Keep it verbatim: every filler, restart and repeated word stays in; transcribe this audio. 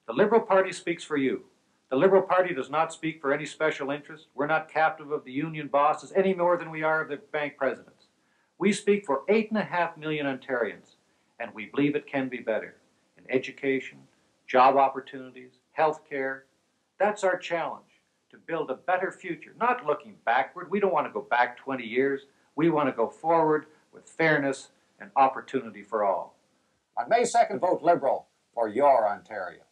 The Liberal Party speaks for you. The Liberal Party does not speak for any special interest. We're not captive of the union bosses any more than we are of the bank presidents. We speak for eight and a half million Ontarians, and we believe it can be better in education, job opportunities, health care. That's our challenge, to build a better future, not looking backward. We don't want to go back twenty years. We want to go forward with fairness and opportunity for all. On May second, vote Liberal for your Ontario.